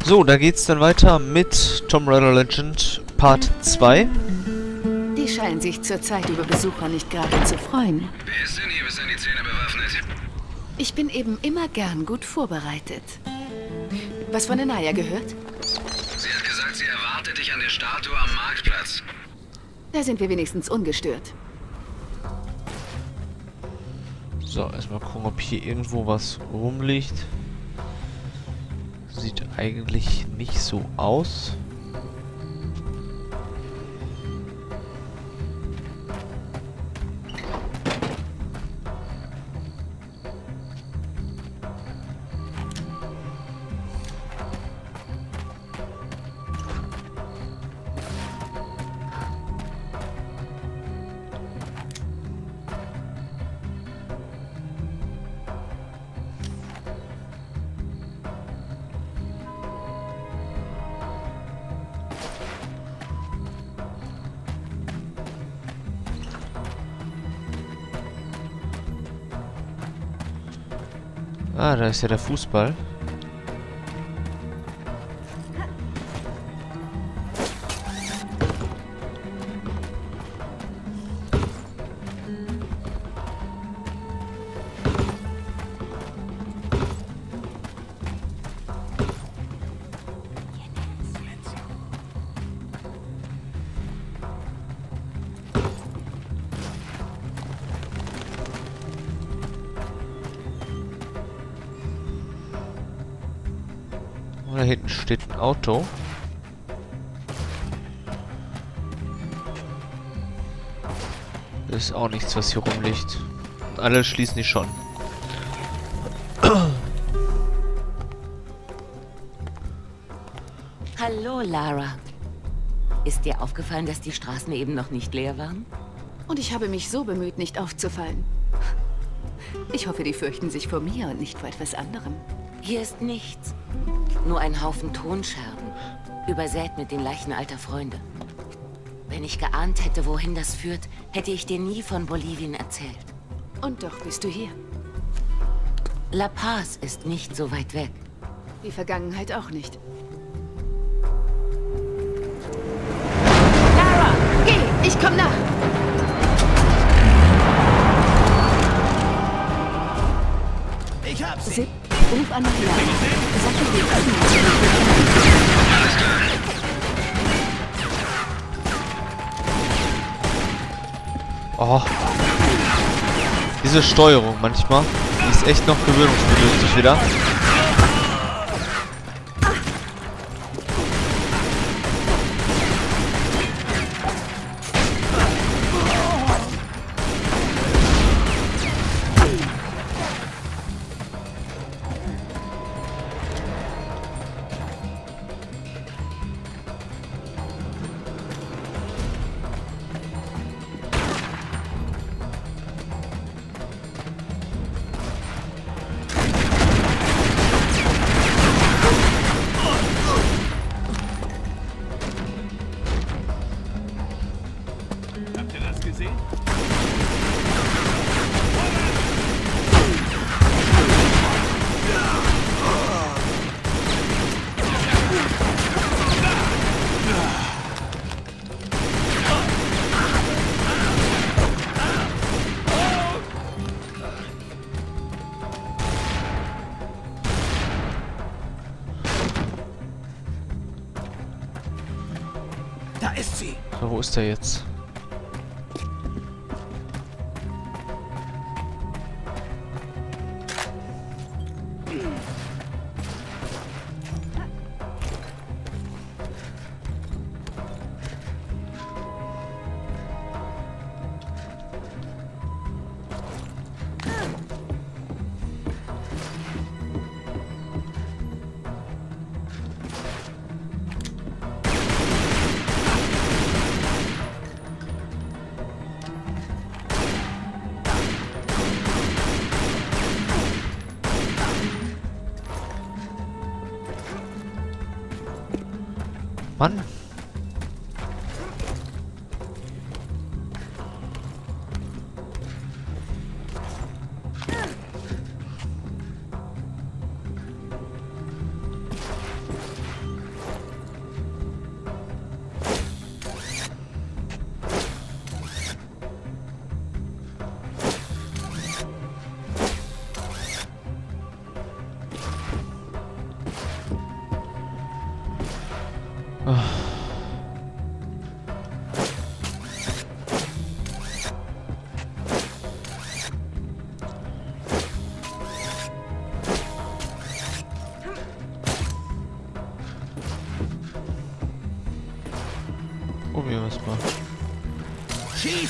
So, da geht's dann weiter mit Tomb Raider Legend Part 2. Die scheinen sich zurzeit über Besucher nicht gerade zu freuen. Wer ist denn hier bis an die Zähne bewaffnet? Ich bin eben immer gern gut vorbereitet. Was von Anaya gehört? Sie hat gesagt, sie erwartet dich an der Statue am Marktplatz. Da sind wir wenigstens ungestört. So, erstmal gucken, ob hier irgendwo was rumliegt. Sieht eigentlich nicht so aus. Ah, da ist ja der Fußball. Da hinten steht ein Auto. Das ist auch nichts, was hier rumliegt. Alle schließen die schon. Hallo, Lara. Ist dir aufgefallen, dass die Straßen eben noch nicht leer waren? Und ich habe mich so bemüht, nicht aufzufallen. Ich hoffe, die fürchten sich vor mir und nicht vor etwas anderem. Hier ist nichts. Nur ein Haufen Tonscherben, übersät mit den Leichen alter Freunde. Wenn ich geahnt hätte, wohin das führt, hätte ich dir nie von Bolivien erzählt. Und doch bist du hier. La Paz ist nicht so weit weg. Die Vergangenheit auch nicht. Lara, geh! Ich komm nach! Ich hab sie! Ruf an nach Lara. Sag mir, wie Alles klar. Oh. Diese Steuerung manchmal, die ist echt noch gewöhnungsbedürftig wieder. Habt ihr das gesehen? Da ist sie! So, wo ist der jetzt? Mann.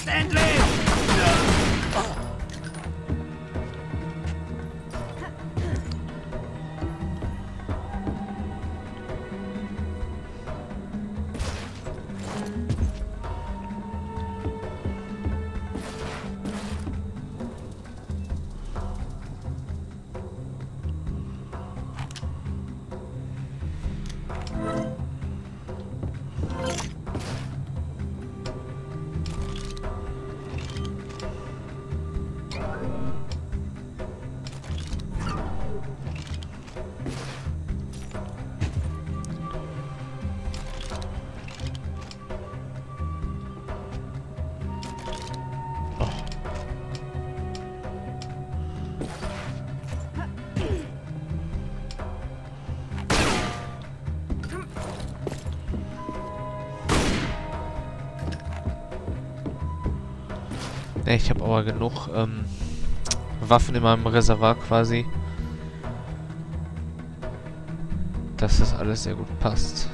Jetzt endlich! Ne, ich habe aber genug Waffen in meinem Reservoir quasi, dass das alles sehr gut passt.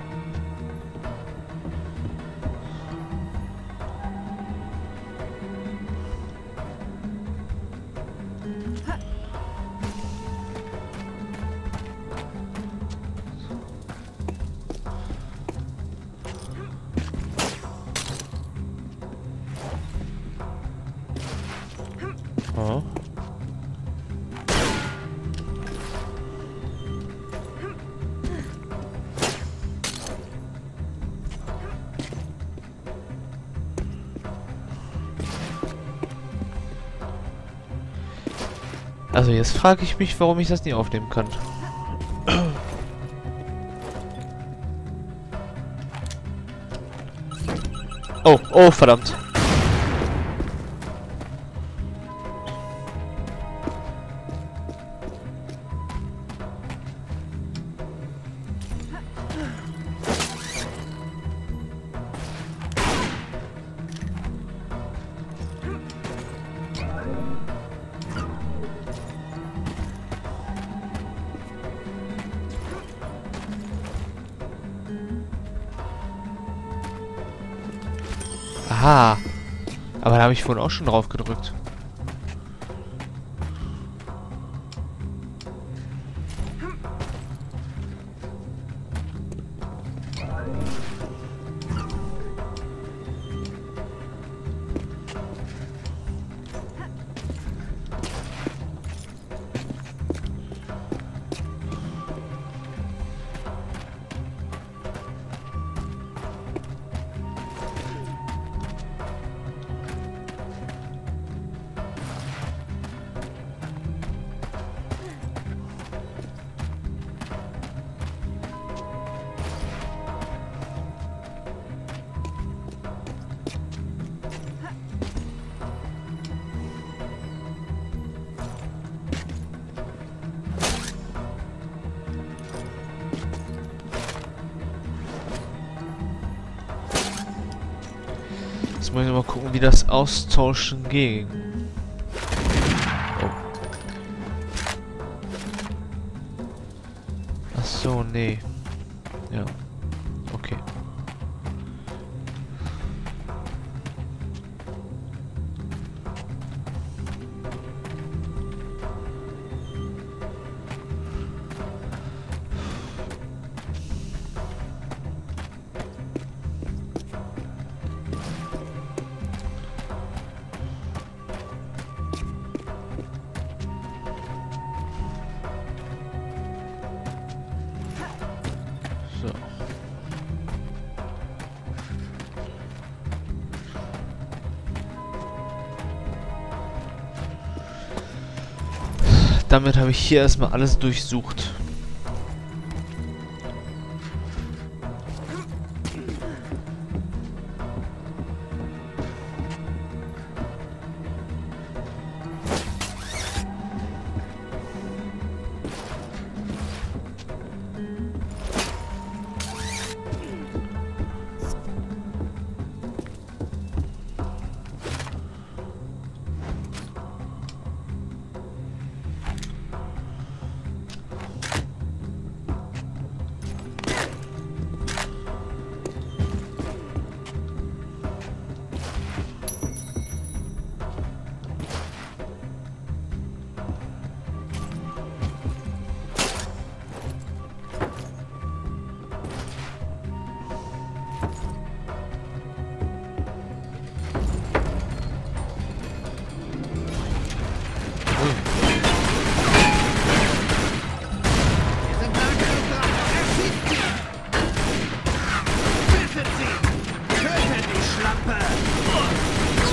Oh. Also jetzt frage ich mich, warum ich das nie aufnehmen kann. Oh, oh, verdammt. Aha. Aber da habe ich vorhin auch schon drauf gedrückt. Jetzt muss ich mal gucken, wie das Austauschen ging. Oh. Ach so, nee. Ja. Okay. So. Damit habe ich hier erstmal alles durchsucht.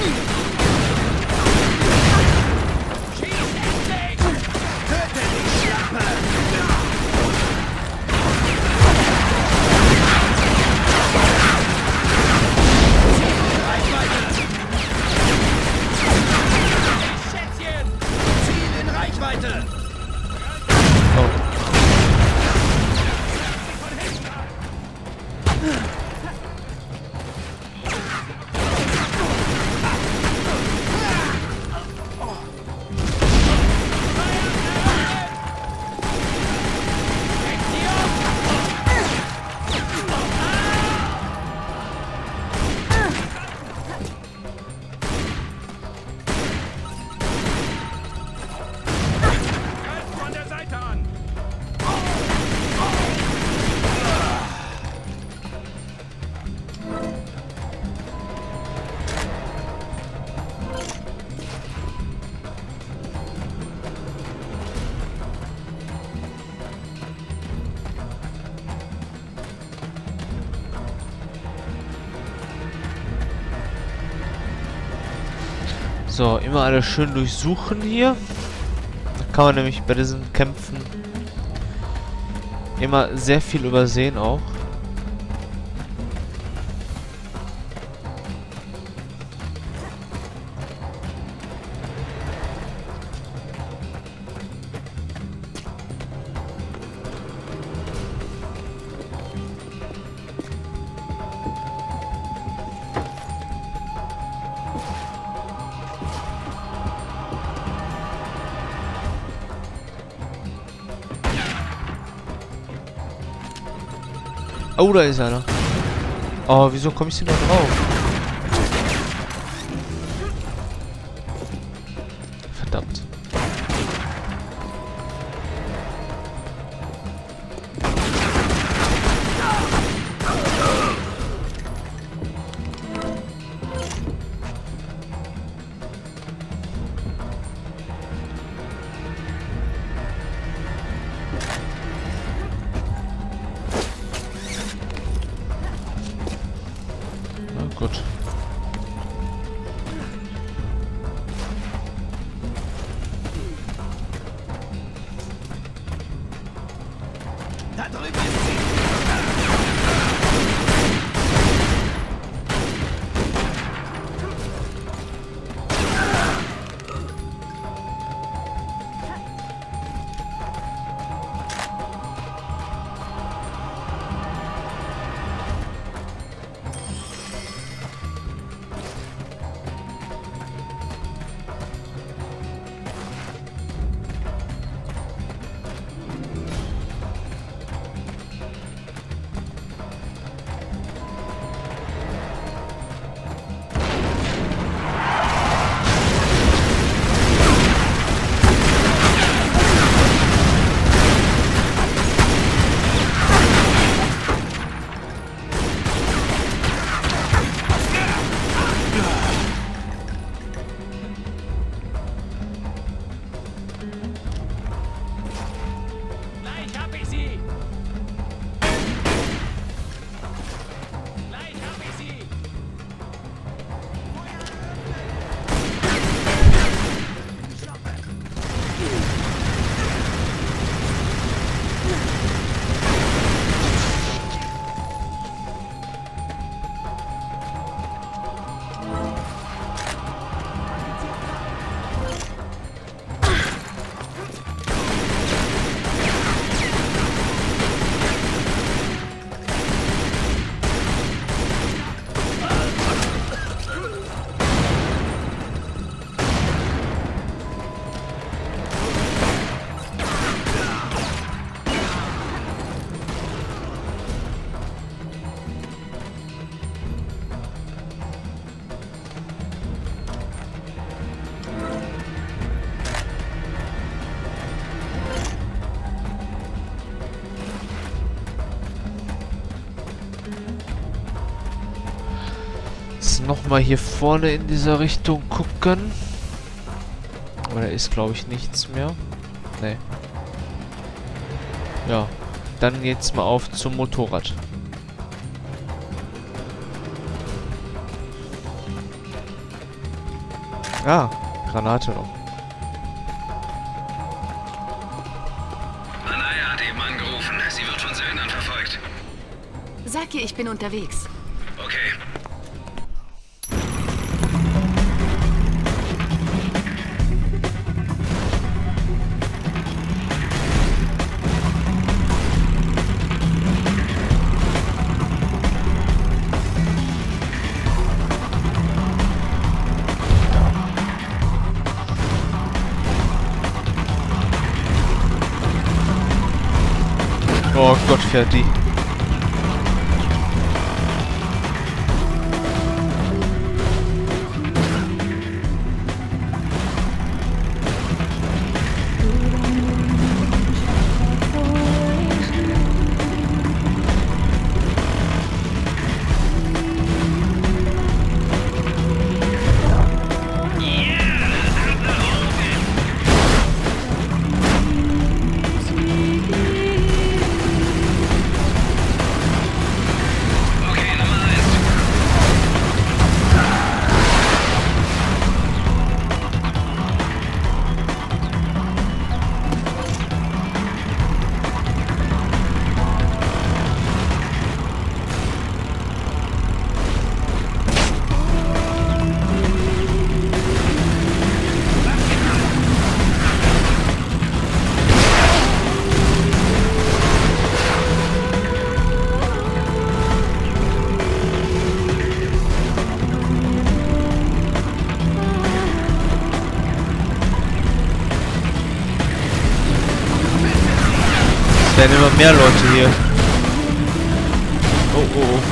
So, immer alles schön durchsuchen hier. Da kann man nämlich bei diesen Kämpfen immer sehr viel übersehen auch. Oh, da ist einer. Oh, wieso komme ich denn da drauf? Verdammt. Gut. Da drüben ist sie. Nochmal hier vorne in dieser Richtung gucken. Aber da ist, glaube ich, nichts mehr. Nee. Ja. Dann jetzt mal auf zum Motorrad. Ah, Granate noch. Anaya hat eben angerufen. Sie wird von Söldnern verfolgt. Sag ihr, ich bin unterwegs. Okay. Oh Gott, fährt die. Es werden immer mehr Leute hier. Oh, oh, oh.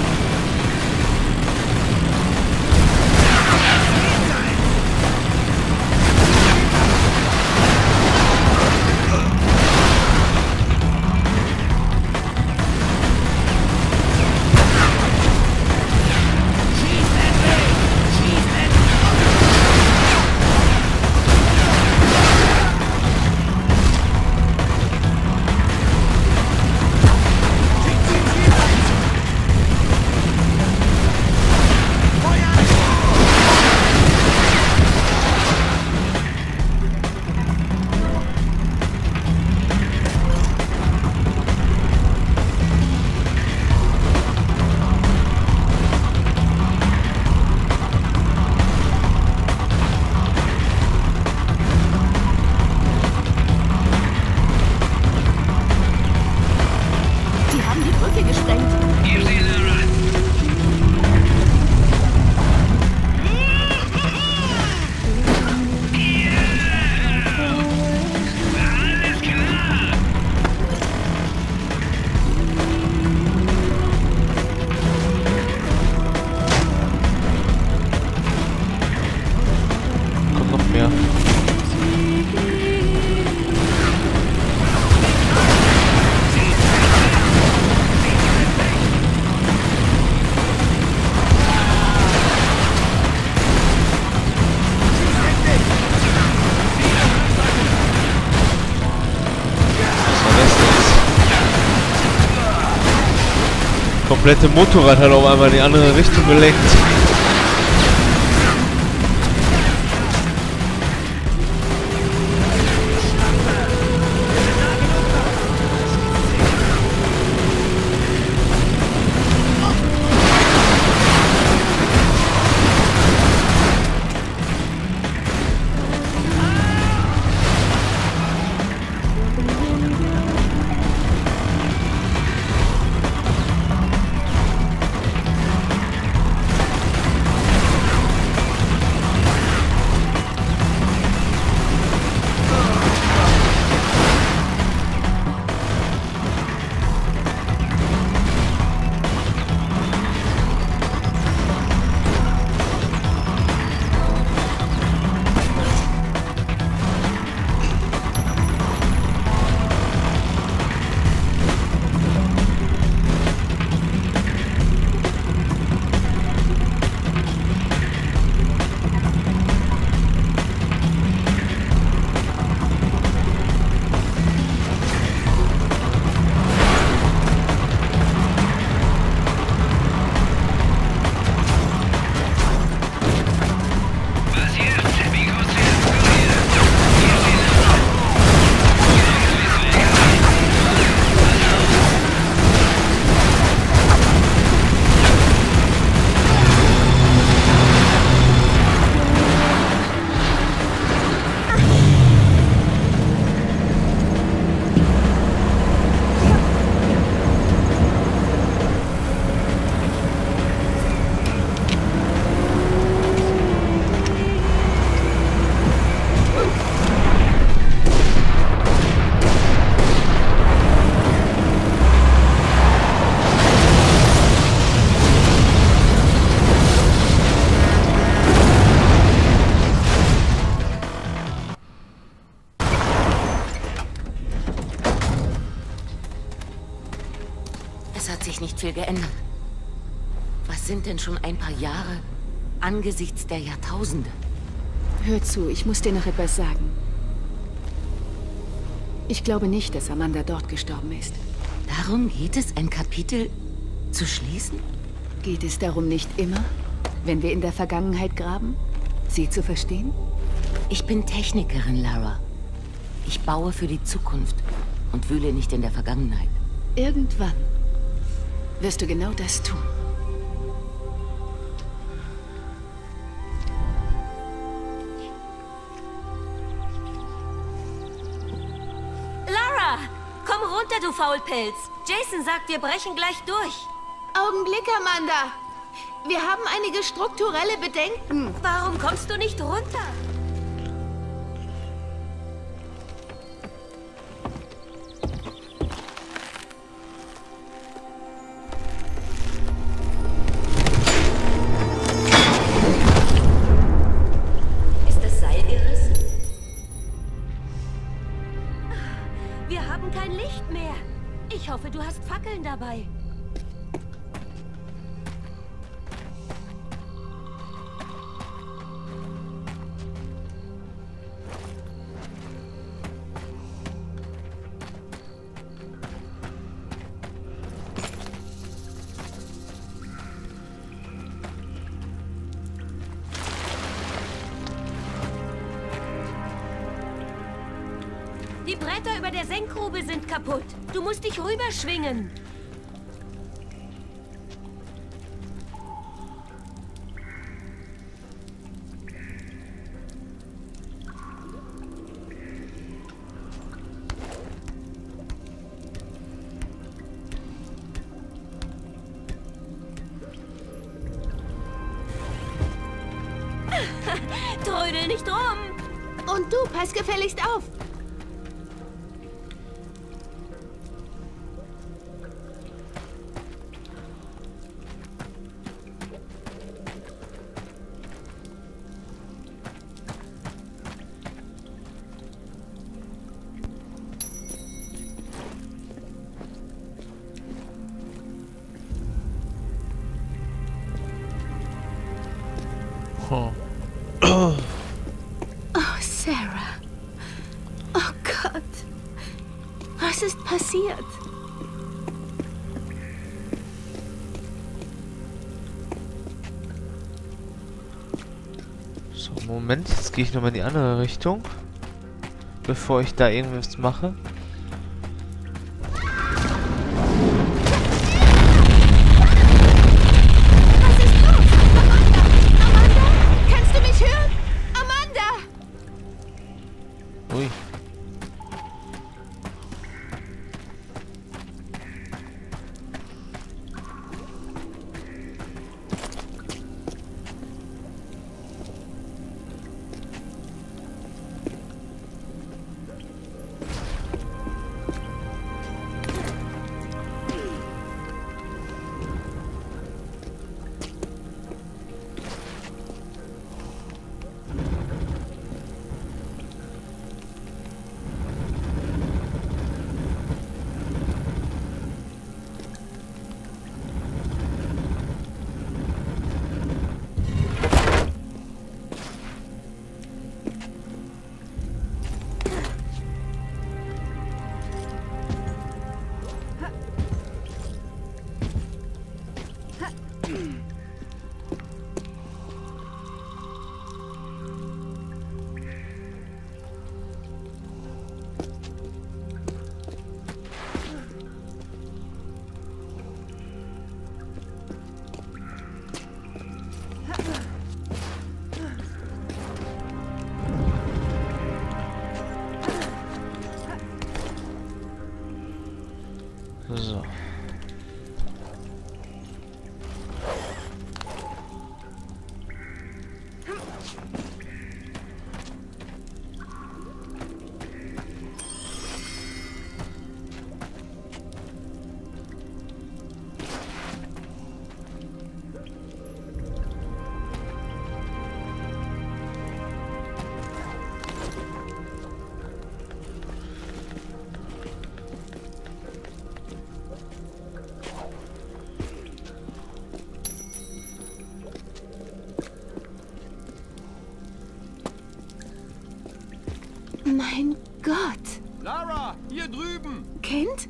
Komplette Motorrad hat auf einmal in die andere Richtung gelenkt. viel geändert. Was sind denn schon ein paar Jahre angesichts der Jahrtausende? Hör zu, ich muss dir noch etwas sagen. Ich glaube nicht, dass Amanda dort gestorben ist. Darum geht es, ein Kapitel zu schließen? Geht es darum nicht immer, wenn wir in der Vergangenheit graben, sie zu verstehen? Ich bin Technikerin, Lara. Ich baue für die Zukunft und wühle nicht in der Vergangenheit. Irgendwann wirst du genau das tun. Lara! Komm runter, du Faulpelz! Jason sagt, wir brechen gleich durch. Augenblick, Amanda! Wir haben einige strukturelle Bedenken. Warum kommst du nicht runter? Ist das Seil gerissen? Wir haben kein Licht mehr. Ich hoffe, du hast Fackeln dabei. Die Bretter über der Senkgrube sind kaputt. Du musst dich rüberschwingen. Trödel nicht rum. Und du, pass gefälligst auf. Oh. Oh, Sarah. Oh Gott. Was ist passiert? So, Moment, jetzt gehe ich nochmal in die andere Richtung, bevor ich da irgendwas mache. Was ist los? Amanda! Amanda? Kannst du mich hören? Amanda! Ui. Mein Gott. Lara, hier drüben! Kent?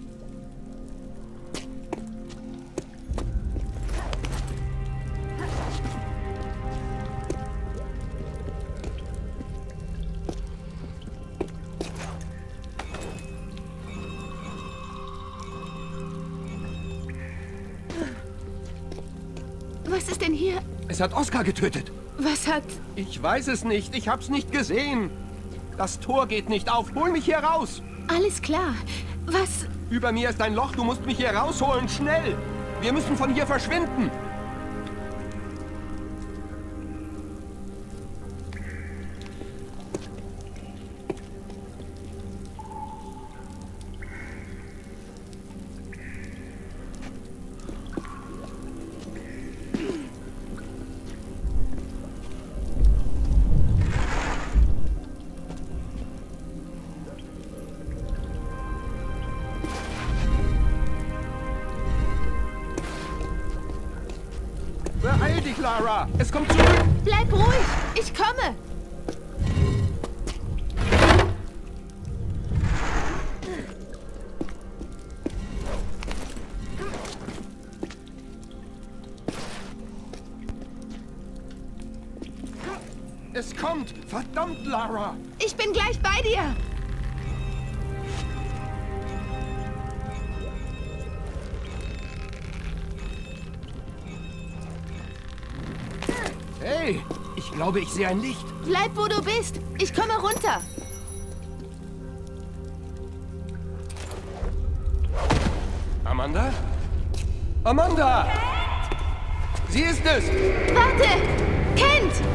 Was ist denn hier? Es hat Oscar getötet. Was hat... Ich weiß es nicht. Ich hab's nicht gesehen. Das Tor geht nicht auf. Hol mich hier raus. Alles klar. Was... Über mir ist ein Loch. Du musst mich hier rausholen. Schnell. Wir müssen von hier verschwinden. Beeil dich, Lara! Es kommt zurück! Bleib ruhig! Ich komme! Es kommt! Verdammt, Lara! Ich bin gleich bei dir! Hey! Ich glaube, ich sehe ein Licht. Bleib, wo du bist! Ich komme runter! Amanda? Amanda! Sie ist es! Warte! Kent! Kent!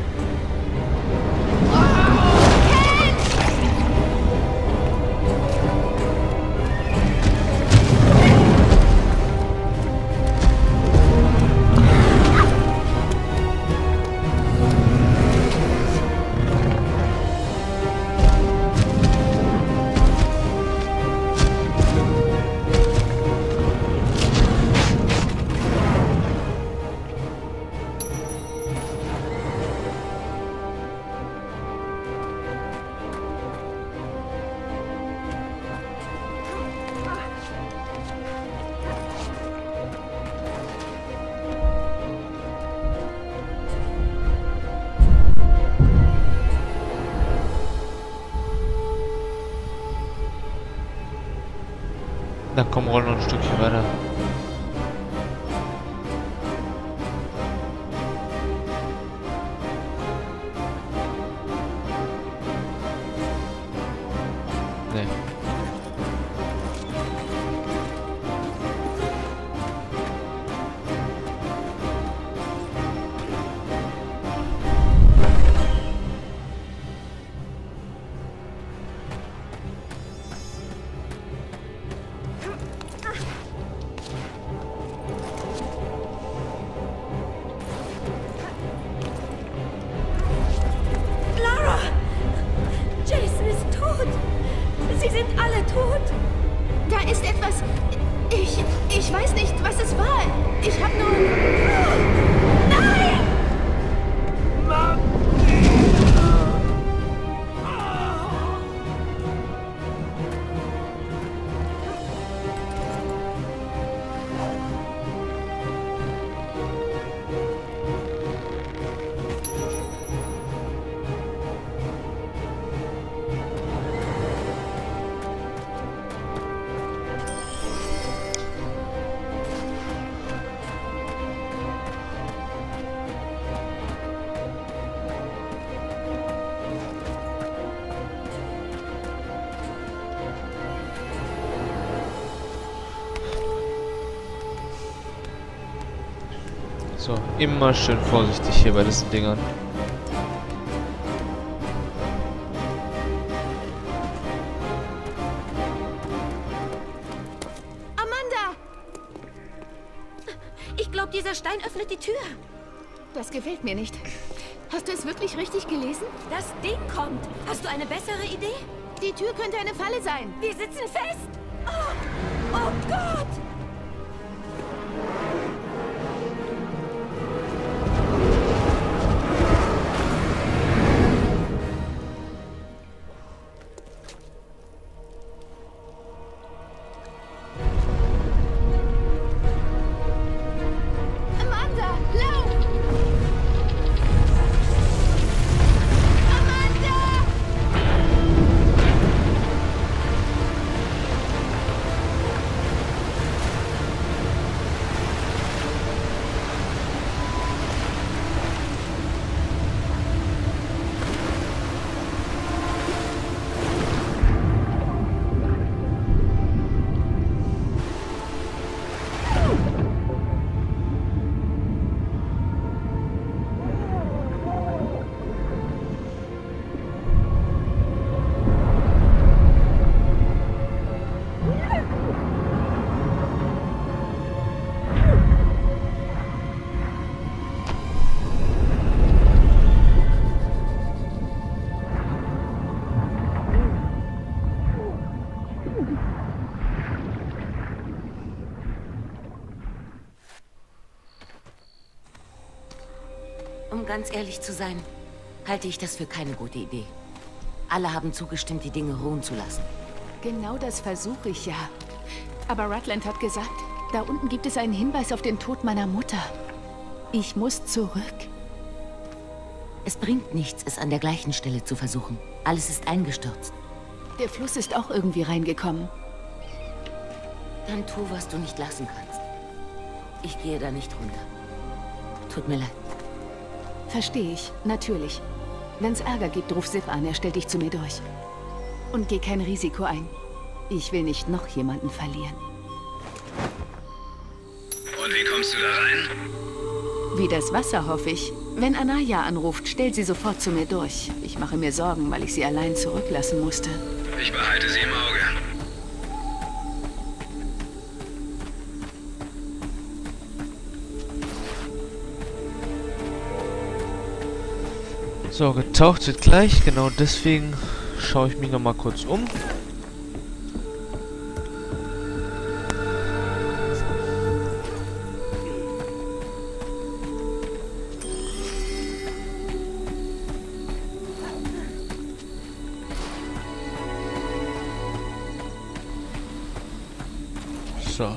Na komm, roll noch ein Stückchen weiter. Nee. Lara! Jason ist tot! Sie sind alle tot! Da ist etwas... Ich weiß nicht, was es war. Ich hab nur... Nein! So, immer schön vorsichtig hier bei diesen Dingern. Amanda! Ich glaube, dieser Stein öffnet die Tür. Das gefällt mir nicht. Hast du es wirklich richtig gelesen? Das Ding kommt. Hast du eine bessere Idee? Die Tür könnte eine Falle sein. Wir sitzen fest. Oh, oh Gott! ganz ehrlich zu sein, halte ich das für keine gute Idee. Alle haben zugestimmt, die Dinge ruhen zu lassen. Genau das versuche ich ja. Aber Rutland hat gesagt, da unten gibt es einen Hinweis auf den Tod meiner Mutter. Ich muss zurück. Es bringt nichts, es an der gleichen Stelle zu versuchen. Alles ist eingestürzt. Der Fluss ist auch irgendwie reingekommen. Dann tu, was du nicht lassen kannst. Ich gehe da nicht runter. Tut mir leid. Verstehe ich, natürlich. Wenn's Ärger gibt, ruf Sip an, er stellt dich zu mir durch. Und geh kein Risiko ein. Ich will nicht noch jemanden verlieren. Und wie kommst du da rein? Wie das Wasser, hoffe ich. Wenn Anaya anruft, stellt sie sofort zu mir durch. Ich mache mir Sorgen, weil ich sie allein zurücklassen musste. Ich behalte sie im Auge. So, getaucht wird gleich. Genau deswegen schaue ich mich noch mal kurz um. So.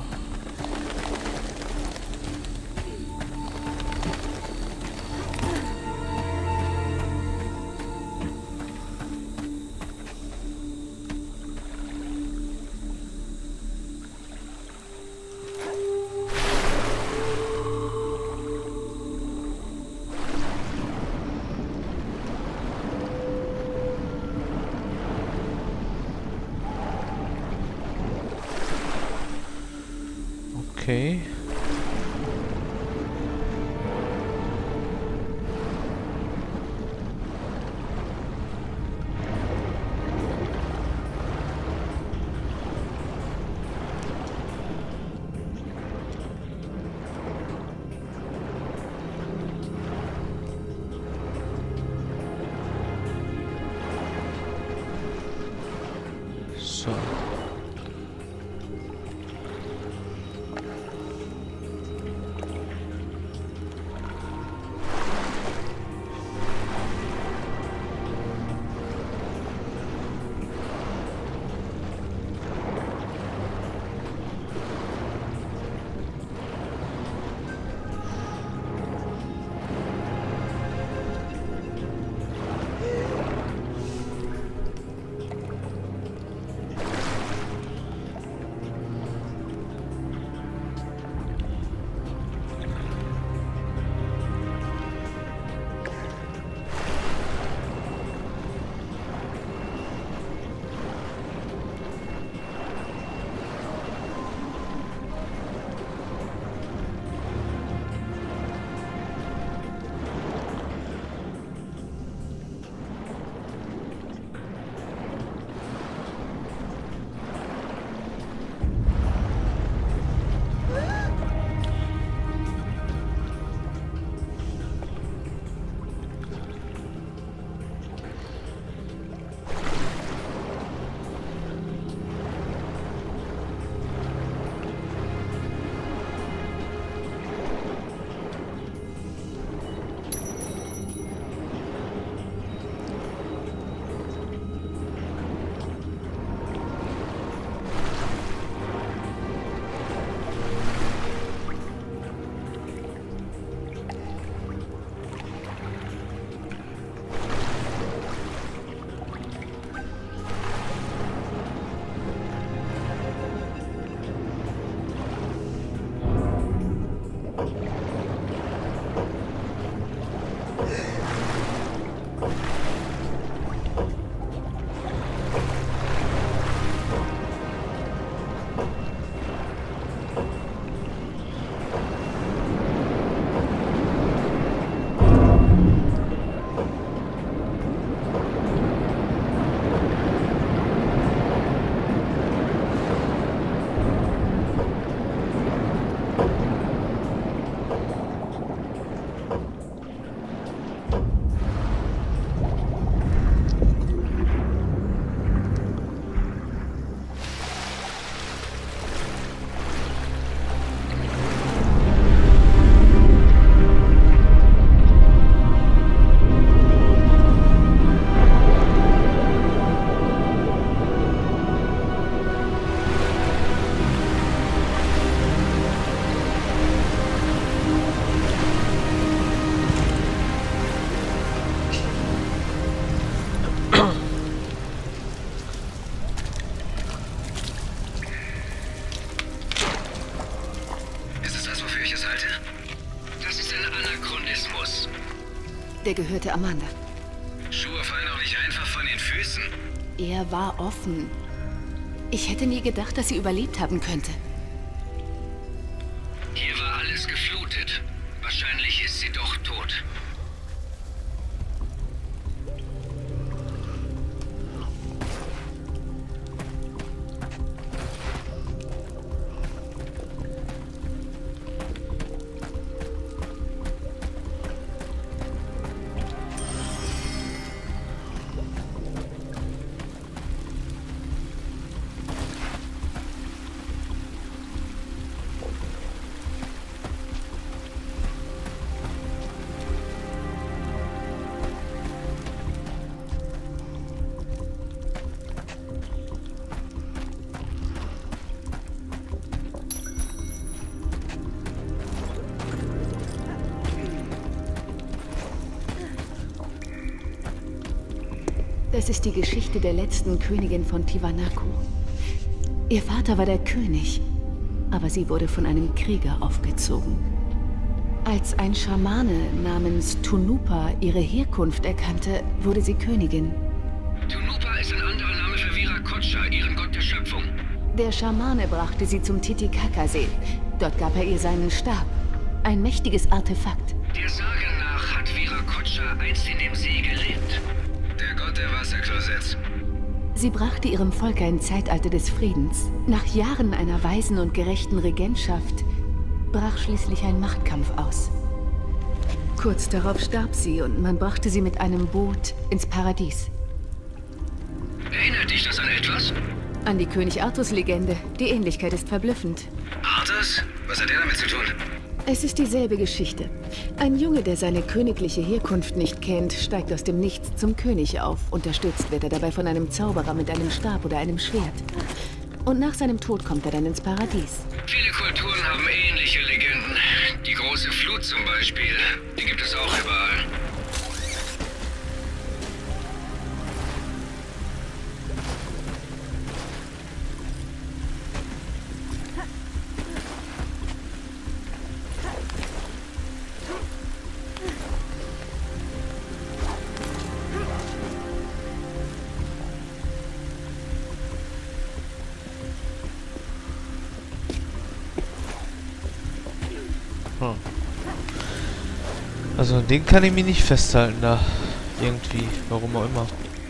Okay. So. Der gehörte Amanda. Schuhe fallen doch nicht einfach von den Füßen. Er war offen. Ich hätte nie gedacht, dass sie überlebt haben könnte. Hier war alles geflutet. Wahrscheinlich ist sie doch tot. Das ist die Geschichte der letzten Königin von Tiwanaku. Ihr Vater war der König, aber sie wurde von einem Krieger aufgezogen. Als ein Schamane namens Tunupa ihre Herkunft erkannte, wurde sie Königin. Tunupa ist ein anderer Name für Viracocha, ihren Gott der Schöpfung. Der Schamane brachte sie zum Titicacasee. Dort gab er ihr seinen Stab. Ein mächtiges Artefakt. Der Sage nach hat Viracocha einst in dem See gelebt. Der Gott der Wasserklosets. Sie brachte ihrem Volk ein Zeitalter des Friedens. Nach Jahren einer weisen und gerechten Regentschaft brach schließlich ein Machtkampf aus. Kurz darauf starb sie und man brachte sie mit einem Boot ins Paradies. Erinnert dich das an etwas? An die König Artus-Legende. Die Ähnlichkeit ist verblüffend. Arthas? Was hat er damit zu tun? Es ist dieselbe Geschichte. Ein Junge, der seine königliche Herkunft nicht kennt, steigt aus dem Nichts zum König auf. Unterstützt wird er dabei von einem Zauberer mit einem Stab oder einem Schwert. Und nach seinem Tod kommt er dann ins Paradies. Viele Kulturen haben ähnliche Legenden. Die große Flut zum Beispiel. Die gibt es auch überall. Also den kann ich mir nicht festhalten da. Irgendwie. Warum auch immer.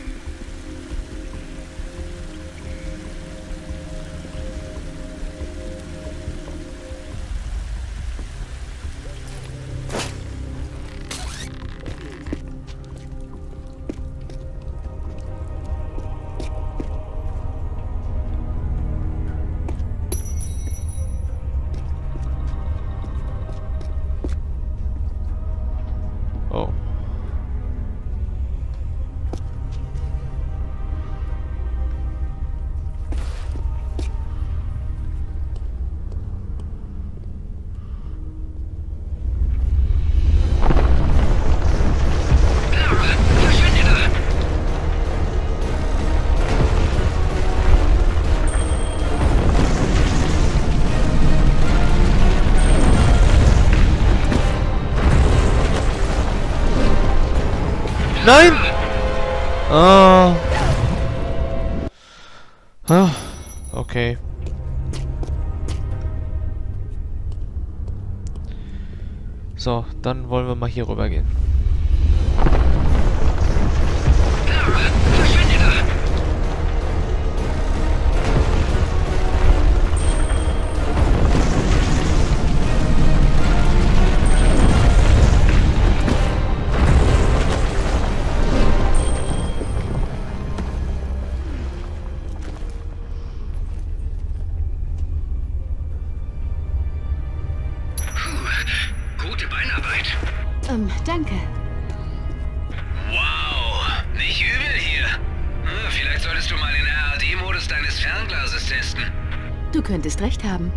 Oh. Nein! Ah. Ah. Okay. So, dann wollen wir mal hier rüber gehen. Gute Beinarbeit. Danke. Wow, nicht übel hier. Vielleicht solltest du mal den RAD-Modus deines Fernglases testen. Du könntest recht haben.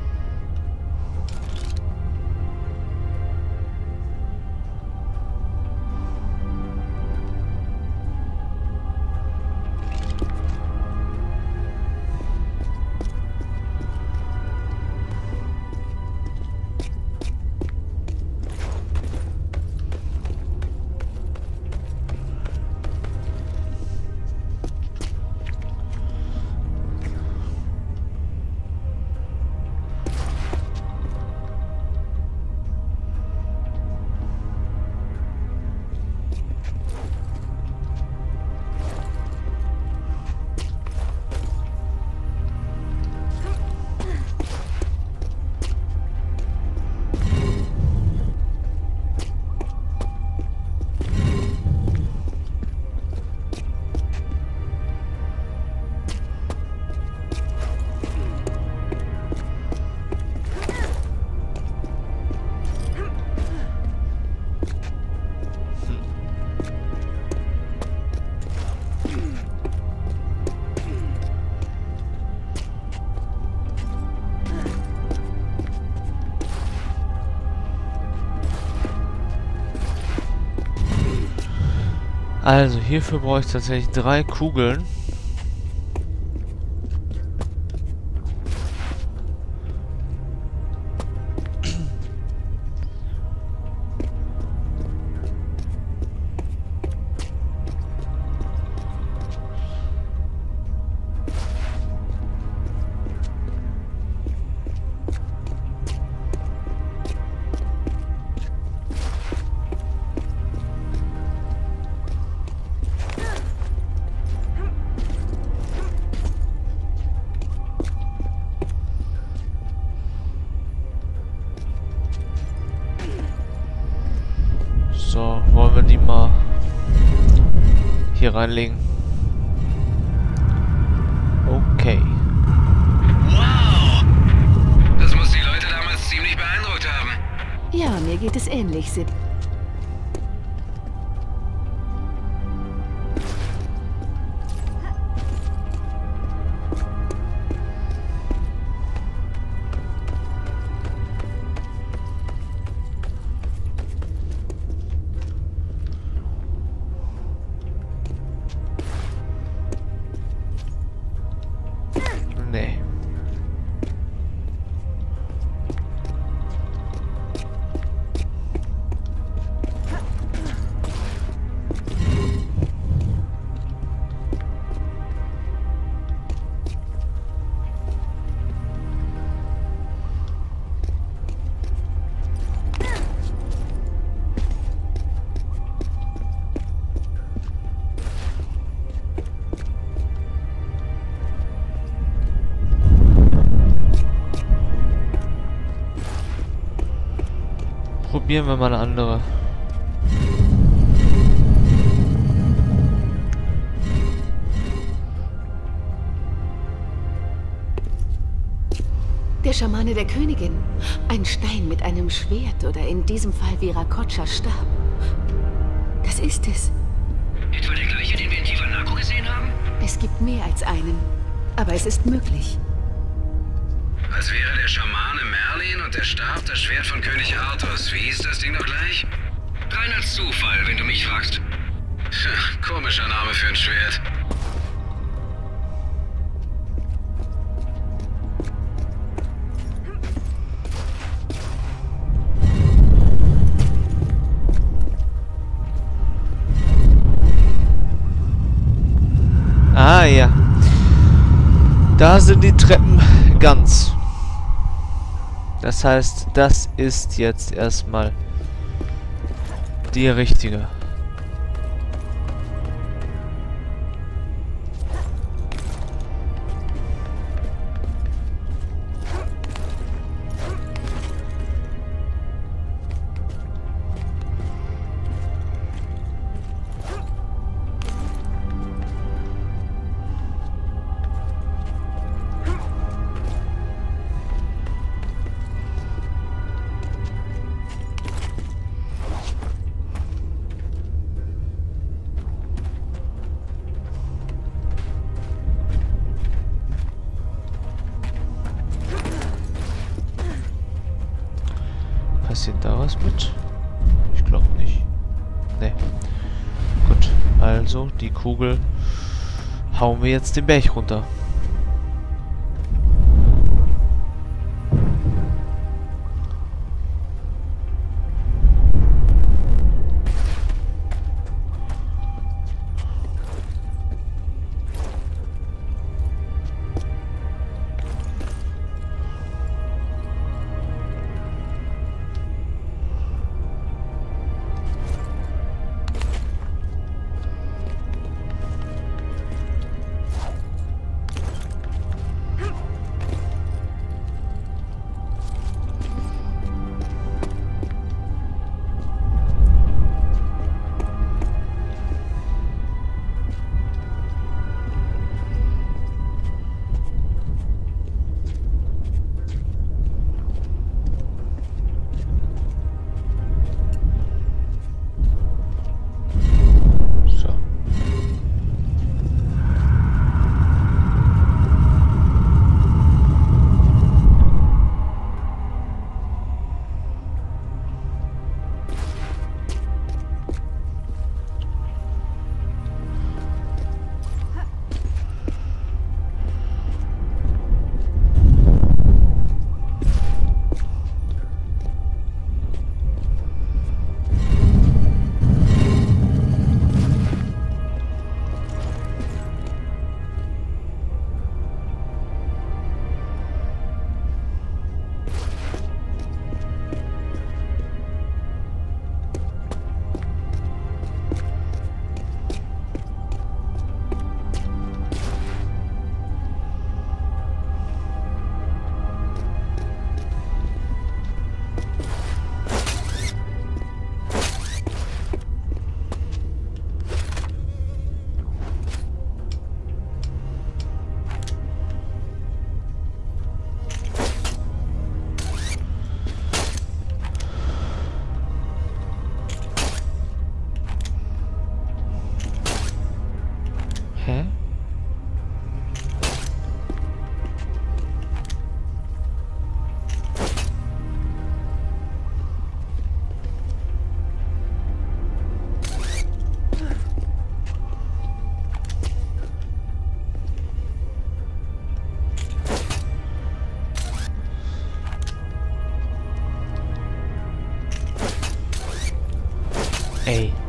Also, hierfür brauche ich tatsächlich 3 Kugeln. So, wollen wir die mal hier reinlegen. Okay. Wow! Das muss die Leute damals ziemlich beeindruckt haben. Ja, mir geht es ähnlich, Sid. Nee. Probieren wir mal eine andere. Der Schamane der Königin. Ein Stein mit einem Schwert oder in diesem Fall Viracochas Stab. Das ist es. Etwa der gleiche, den wir in Tiwanaku gesehen haben? Es gibt mehr als einen. Aber es ist möglich. Als wäre der Schamane Merlin und der Stab das Schwert von König Arthurs. Wie hieß das Ding noch gleich? Reiner Zufall, wenn du mich fragst. Tja, komischer Name für ein Schwert. Ah ja. Da sind die Treppen ganz. Das heißt, das ist jetzt erstmal die richtige. Passiert da was mit? Ich glaube nicht. Ne. Gut. Also, die Kugel hauen wir jetzt den Berg runter. Hä? Ey.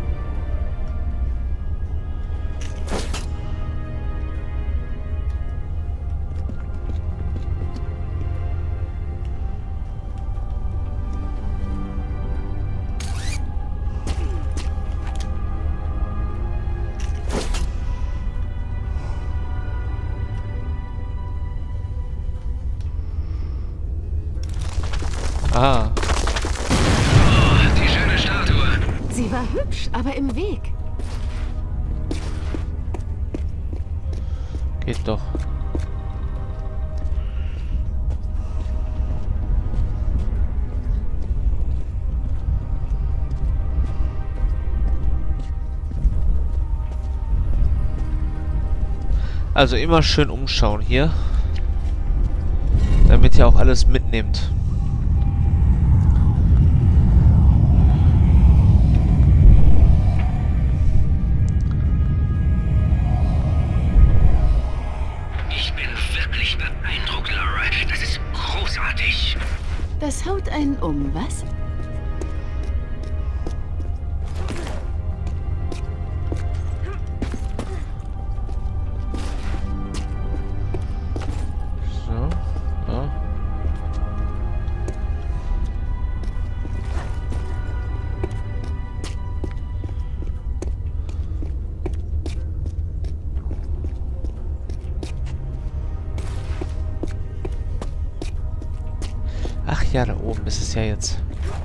Ah. Oh, die schöne Statue. Sie war hübsch, aber im Weg. Geht doch. Also immer schön umschauen hier. Damit ihr auch alles mitnehmt. Das haut einen um, was? So, ja. Ach ja, da oben ist es ja jetzt.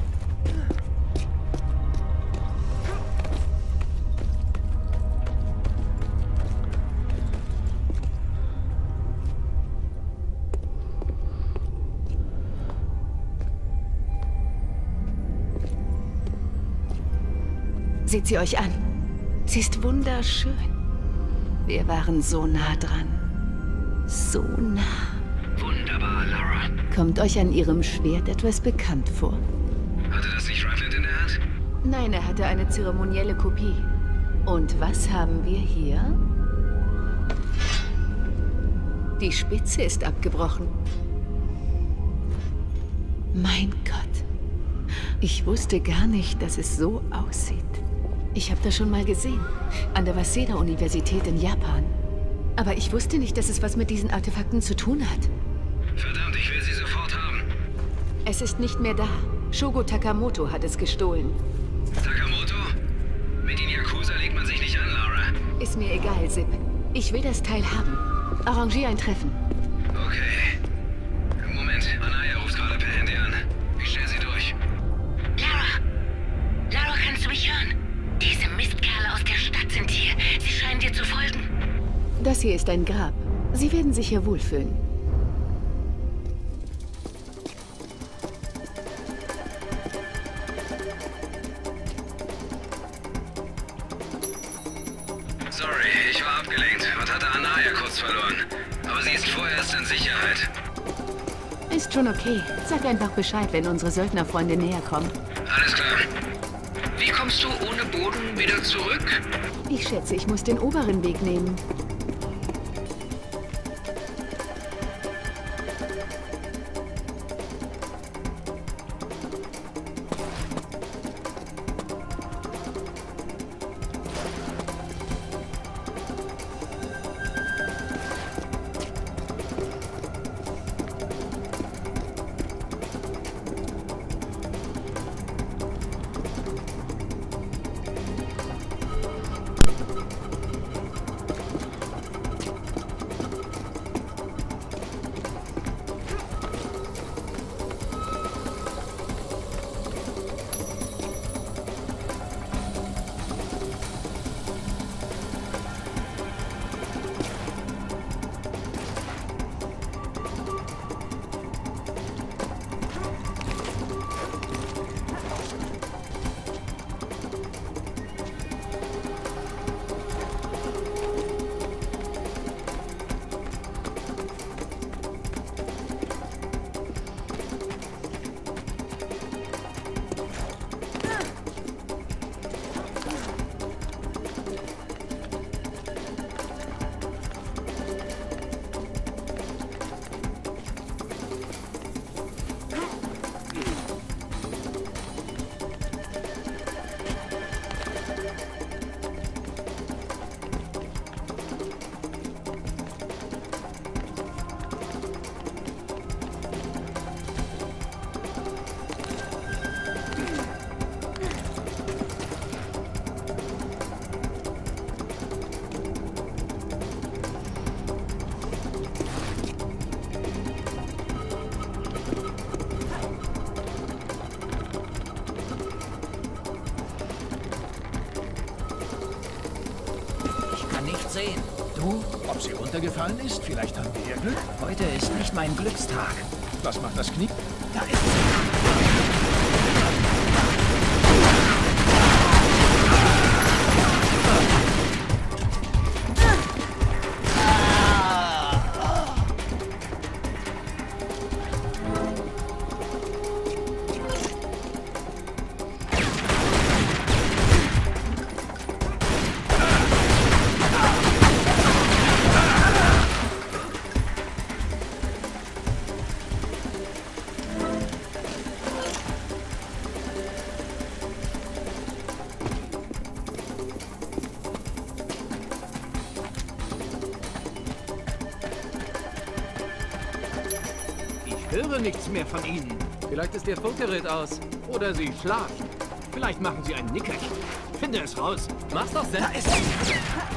Seht sie euch an. Sie ist wunderschön. Wir waren so nah dran. So nah. Wunderbar, Lara. Kommt euch an ihrem Schwert etwas bekannt vor? Hatte das nicht Rutland in der Hand? Nein, er hatte eine zeremonielle Kopie. Und was haben wir hier? Die Spitze ist abgebrochen. Mein Gott. Ich wusste gar nicht, dass es so aussieht. Ich habe das schon mal gesehen. An der Waseda-Universität in Japan. Aber ich wusste nicht, dass es was mit diesen Artefakten zu tun hat. Verdammt, ich will sie sofort haben. Es ist nicht mehr da. Shogo Takamoto hat es gestohlen. Takamoto? Mit den Yakuza legt man sich nicht an, Lara. Ist mir egal, Sip. Ich will das Teil haben. Arrangier ein Treffen. Okay. Moment, Anaya ruft gerade per Handy an. Ich stell sie durch. Lara! Lara, kannst du mich hören? Diese Mistkerle aus der Stadt sind hier. Sie scheinen dir zu folgen. Das hier ist ein Grab. Sie werden sich hier wohlfühlen. Sorry, ich war abgelenkt und hatte Anaya kurz verloren. Aber sie ist vorerst in Sicherheit. Ist schon okay. Sag einfach Bescheid, wenn unsere Söldnerfreunde näher kommen. Alles klar. Wie kommst du ohne Boden wieder zurück? Ich schätze, ich muss den oberen Weg nehmen. wird sehen. Du, ob sie runtergefallen ist? Vielleicht haben wir ja Glück. Heute ist nicht mein Glückstag. Was macht das Knie? Da ist sie. Ich höre nichts mehr von Ihnen. Vielleicht ist Ihr Funkgerät aus. Oder Sie schlafen. Vielleicht machen Sie ein Nickerchen. Finde es raus. Mach's doch selbst. Da ist sie.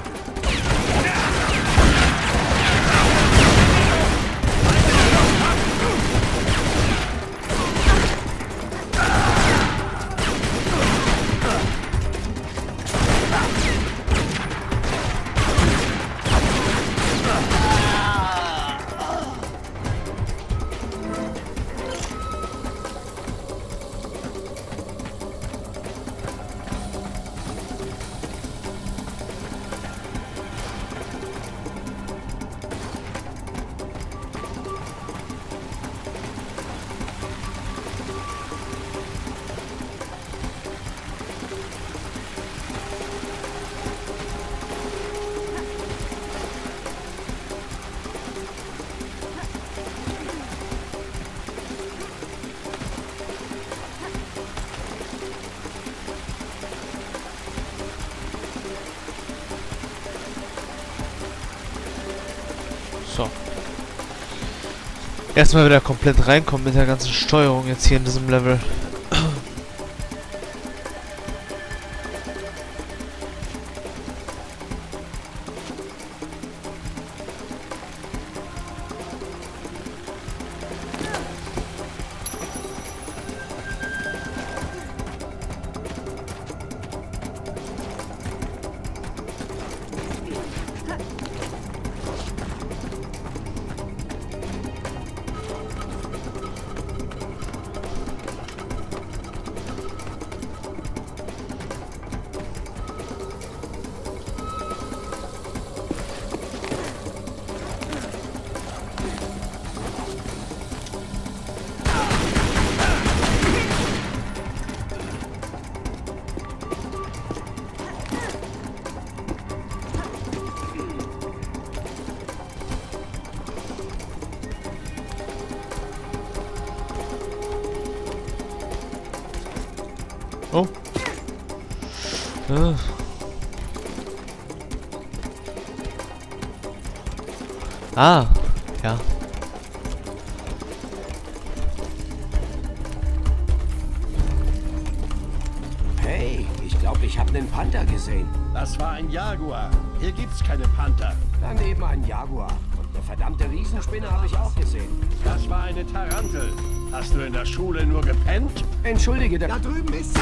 So. Erstmal wieder komplett reinkommen mit der ganzen Steuerung jetzt hier in diesem Level. Oh. Ah, ja. Hey, ich glaube, ich habe einen Panther gesehen. Das war ein Jaguar. Hier gibt's keine Panther. Daneben ein Jaguar. Und eine verdammte Riesenspinne habe ich auch gesehen. Das war eine Tarantel. Hast du in der Schule nur gepennt? Entschuldige, da drüben ist sie.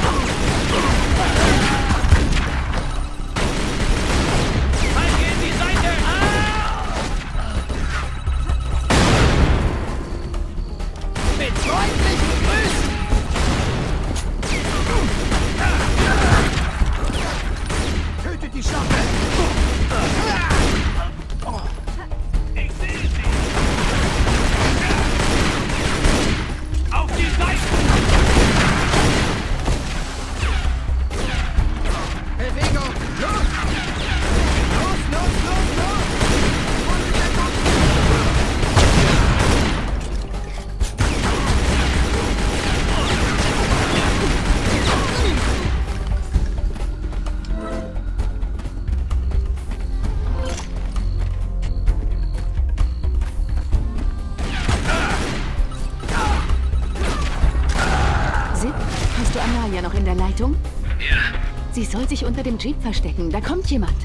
Noch in der Leitung? Ja. Sie soll sich unter dem Jeep verstecken. Da kommt jemand.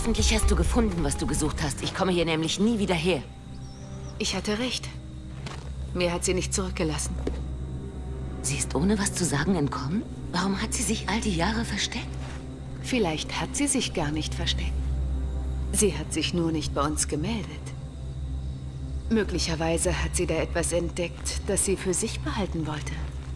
Hoffentlich hast du gefunden, was du gesucht hast. Ich komme hier nämlich nie wieder her. Ich hatte recht. Mir hat sie nicht zurückgelassen. Sie ist ohne was zu sagen entkommen? Warum hat sie sich all die Jahre versteckt? Vielleicht hat sie sich gar nicht versteckt. Sie hat sich nur nicht bei uns gemeldet. Möglicherweise hat sie da etwas entdeckt, das sie für sich behalten wollte.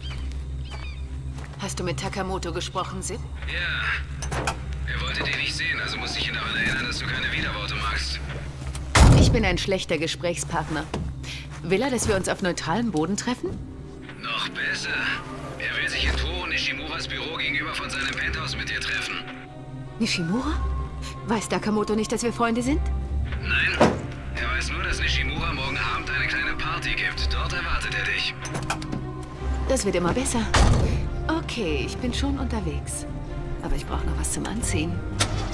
Hast du mit Takamoto gesprochen, Sid? Ja. Er wollte dich nicht sehen, also musste ich ihn daran erinnern, dass du keine Widerworte magst. Ich bin ein schlechter Gesprächspartner. Will er, dass wir uns auf neutralem Boden treffen? Noch besser. Er will sich in Toho Nishimuras Büro gegenüber von seinem Penthouse mit dir treffen. Nishimura? Weiß Takamoto nicht, dass wir Freunde sind? Nein. Er weiß nur, dass Nishimura morgen Abend eine kleine Party gibt. Dort erwartet er dich. Das wird immer besser. Okay, ich bin schon unterwegs. Aber ich brauche noch was zum Anziehen.